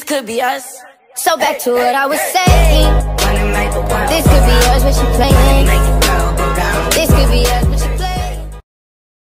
could be us. So back to what I was saying. This could be